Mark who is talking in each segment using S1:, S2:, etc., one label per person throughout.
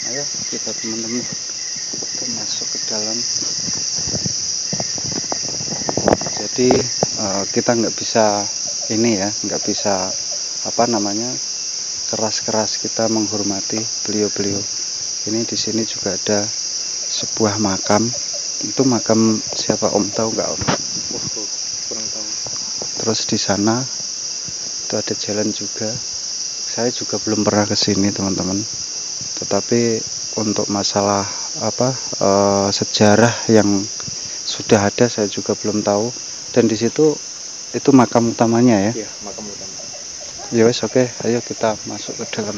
S1: Ayo kita teman-teman kita masuk ke dalam. Jadi kita nggak bisa ini ya, nggak bisa apa namanya keras-keras kita menghormati beliau-beliau. Ini di sini juga ada sebuah makam. Itu makam siapa Om, tahu nggak Om?
S2: Kurang tahu.
S1: Terus di sana itu ada jalan juga. Saya juga belum pernah ke sini teman-teman. Tetapi untuk masalah sejarah yang sudah ada saya juga belum tahu. Dan di situ itu makam utamanya ya.
S2: Iya, makam utama.
S1: Ya wes, oke, ayo kita masuk ke dalam.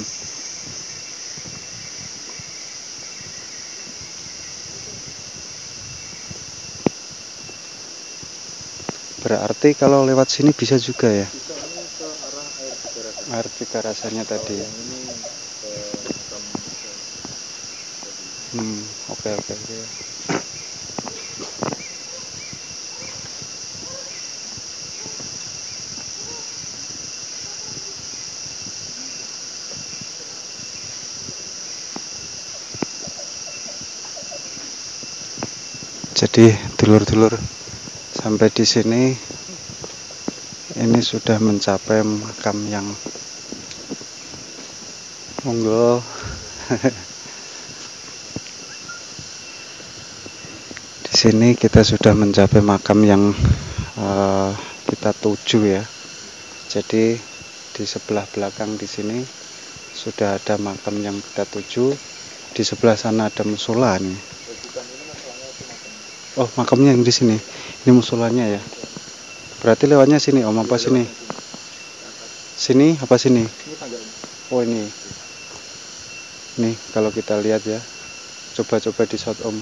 S1: Berarti kalau lewat sini bisa juga ya?
S2: Bisa, ini ke arah air Cigarasan.
S1: Air Cigarasannya tadi ya.
S2: Yang ini ke makam tadi.
S1: Oke. Jadi dulur-dulur, sampai di sini ini sudah mencapai makam yang monggo. Di sini kita sudah mencapai makam yang kita tuju ya. Jadi di sebelah belakang di sini sudah ada makam yang kita tuju. Di sebelah sana ada musola nih.
S2: Bukan, ini masalahnya itu makam.
S1: Oh, makamnya yang di sini. Ini musolanya ya. Berarti lewatnya sini Om, apa sini? Sini apa sini?
S2: Ini tangga ini.
S1: Oh, ini. Nih, kalau kita lihat ya. Coba di shot Om.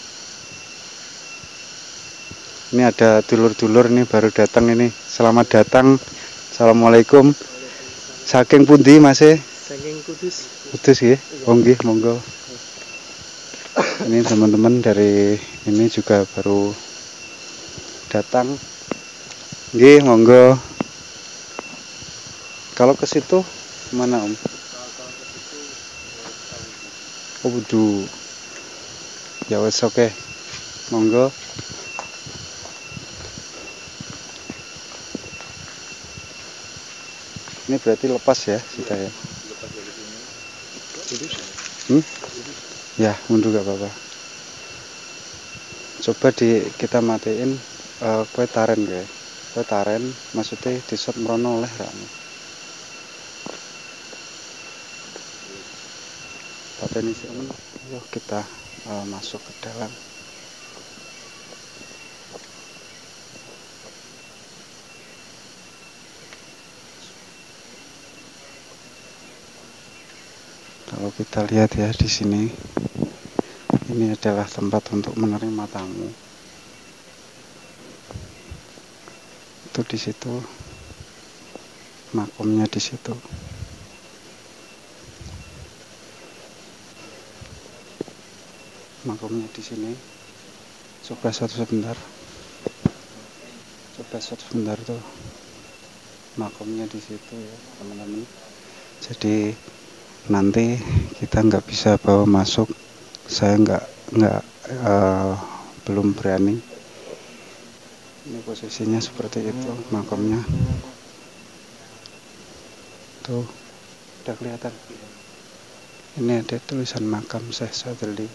S1: Ini ada dulur-dulur nih baru datang ini. Selamat datang. Assalamualaikum. Saking pundi Mas?
S2: Saking Kudus.
S1: Kudus ya. Oh nggih, monggo. Ini teman-teman dari ini juga baru datang. Nggih, monggo. Kalau ke situ mana Om? Oh, wudu. Ya wes, oke. Monggo. Ini berarti lepas ya kita ya.
S2: Lepas dari sini.
S1: Ya, mundur gak apa-apa. Coba kita matiin kue taren ya. Kue taren maksudnya di shot merono oleh ra. Pateni sih, yuk kita masuk ke dalam. Kalau kita lihat ya di sini, ini adalah tempat untuk menerima tamu. Itu di situ, makamnya di situ. Makamnya di sini. Coba sebentar. Tuh. Makamnya di situ ya, teman-teman. Jadi nanti kita nggak bisa bawa masuk. Saya belum berani. Ini posisinya seperti itu makamnya. Tuh, udah kelihatan. Ini ada tulisan makam Syekh Sadili.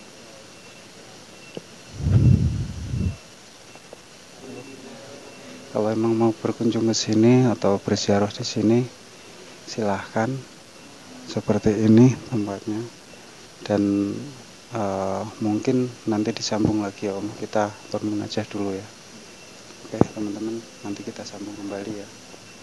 S1: Kalau emang mau berkunjung ke sini atau berziarah di sini, silahkan. Seperti ini tempatnya. Dan mungkin nanti disambung lagi ya Om. Kita turun aja dulu ya. Oke teman-teman, nanti kita sambung kembali ya.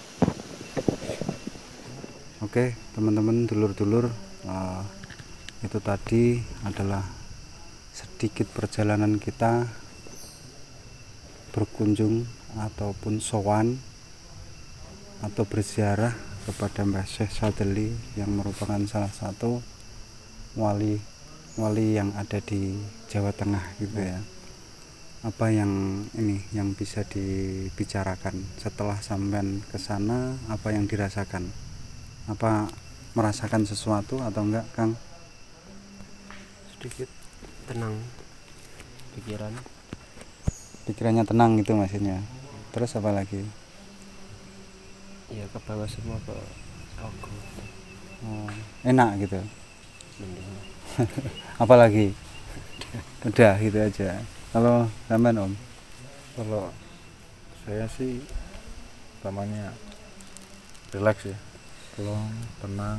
S1: Oke teman-teman, dulur-dulur, itu tadi adalah sedikit perjalanan kita berkunjung ataupun sowan atau berziarah kepada Mbah Syekh Sadili yang merupakan salah satu wali yang ada di Jawa Tengah gitu ya. Apa yang bisa dibicarakan setelah sampean ke sana, apa yang dirasakan? Apa merasakan sesuatu atau enggak, Kang?
S3: sedikit tenang
S1: pikirannya tenang gitu maksudnya. Terus apa lagi?
S3: ya ke bawah semua ke aku
S1: Enak gitu.
S3: mending
S1: Apalagi udah gitu aja. Kalau sampean Om?
S2: Kalau saya sih namanya relax ya, pelong, tenang.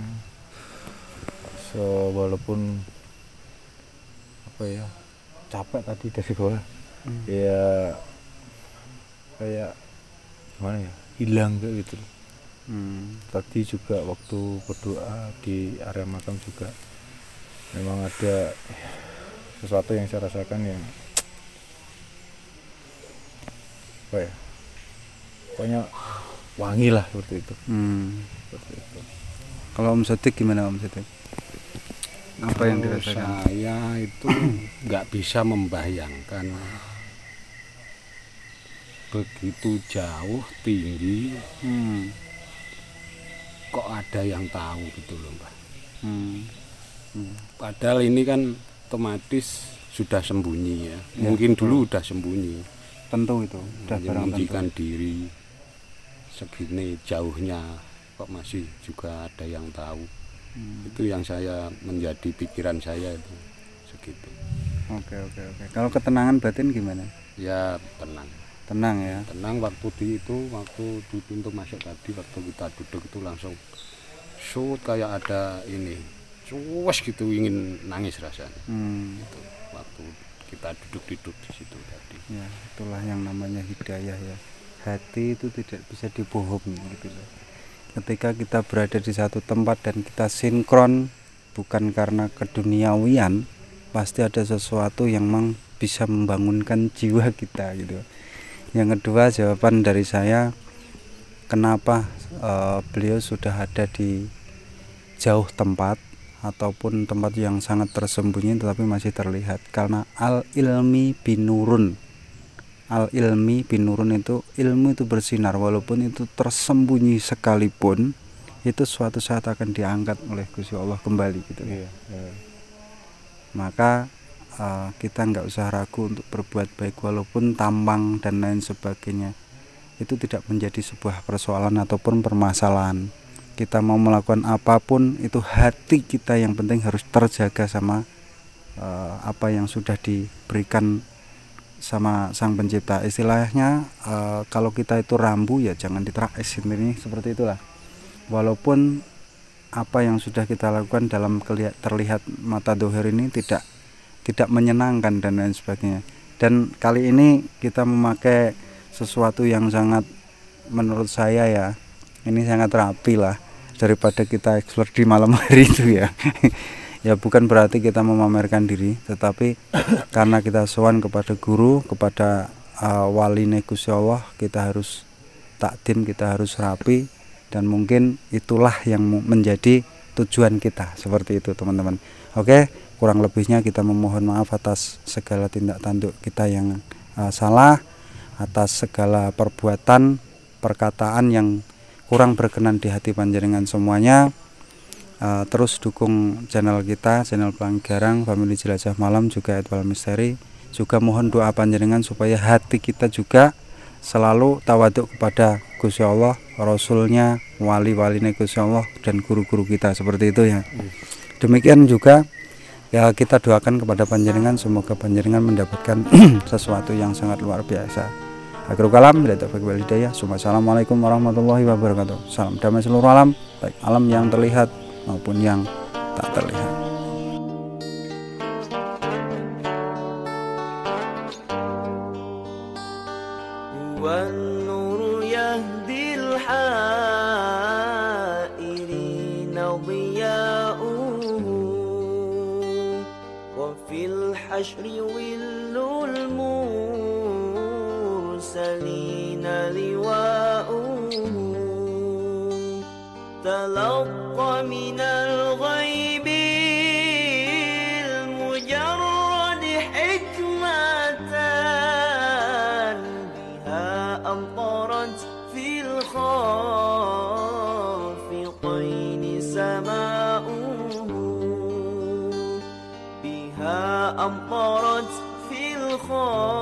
S2: So walaupun apa ya capek tadi dari bawah, ya kayak gimana ya, hilang kayak gitu. Tadi juga waktu berdoa di area makam juga memang ada sesuatu yang saya rasakan yang apa ya, pokoknya wangi lah seperti itu. Seperti itu.
S1: Kalau Om Sodik gimana Om Sodik? Apa yang dirasakan?
S4: Saya itu nggak bisa membayangkan begitu jauh tinggi kok ada yang tahu gitu loh Mbak. Padahal ini kan otomatis sudah sembunyi ya. Mungkin dulu udah sembunyi.
S1: Tentu itu udah barang tentu.
S4: Menyembunyikan diri segini jauhnya kok masih juga ada yang tahu. Itu yang saya menjadi pikiran saya itu segitu.
S1: Oke. Kalau ketenangan batin gimana?
S4: Ya tenang
S1: Ya.
S4: tenang waktu di pintu masuk tadi, waktu kita duduk itu langsung shoot kayak ada ini cuas gitu, ingin nangis rasanya. Gitu, waktu kita duduk di situ tadi.
S1: Ya, itulah yang namanya hidayah ya. Hati itu tidak bisa dibohongi gitu loh. Ketika kita berada di satu tempat dan kita sinkron bukan karena keduniawian, pasti ada sesuatu yang bisa membangunkan jiwa kita gitu. Yang kedua, jawaban dari saya kenapa beliau sudah ada di jauh tempat ataupun tempat yang sangat tersembunyi tetapi masih terlihat, karena al-ilmi binurun. Al-ilmi binurun itu ilmu itu bersinar, walaupun itu tersembunyi sekalipun itu suatu saat akan diangkat oleh Gusti Allah kembali gitu. Maka kita nggak usah ragu untuk berbuat baik walaupun tampang dan lain sebagainya. Itu tidak menjadi sebuah persoalan ataupun permasalahan. Kita mau melakukan apapun itu hati kita yang penting harus terjaga sama apa yang sudah diberikan sama Sang Pencipta. Istilahnya kalau kita itu rambu ya jangan diterakis, ini seperti itulah. Walaupun apa yang sudah kita lakukan dalam terlihat mata dohir ini tidak menyenangkan dan lain sebagainya. Dan kali ini kita memakai sesuatu yang sangat, menurut saya ya, ini sangat rapi lah daripada kita explore di malam hari itu ya. Ya bukan berarti kita memamerkan diri, tetapi karena kita sowan kepada guru, kepada wali Gusti Allah, kita harus takdim, kita harus rapi, dan mungkin itulah yang menjadi tujuan kita, seperti itu teman-teman. Oke, kurang lebihnya kita memohon maaf atas segala tindak tanduk kita yang salah, atas segala perbuatan, perkataan yang kurang berkenan di hati panjenengan semuanya. Terus dukung channel kita, channel Pelangi Garang, Family Jelajah Malam, juga Etwal Misteri. Juga mohon doa panjenengan supaya hati kita juga selalu tawaduk kepada Gusti Allah, Rasulnya, wali-wali Gusti Allah, dan guru-guru kita, seperti itu ya. Demikian juga ya, kita doakan kepada panjenengan, semoga panjenengan mendapatkan sesuatu yang sangat luar biasa. Akhirul kalam, bila taufiq wal hidayah. Assalamualaikum warahmatullahi wabarakatuh. Salam damai seluruh alam, baik alam yang terlihat maupun yang tak terlihat.
S5: والنور يهدي الحائرين ضياؤه وفي الحشر ظل المرسلين لواؤه تلقى من الغيب المجرد حكمة بها أمطرت في الخافقين سماؤه بها أمطرت في الخارج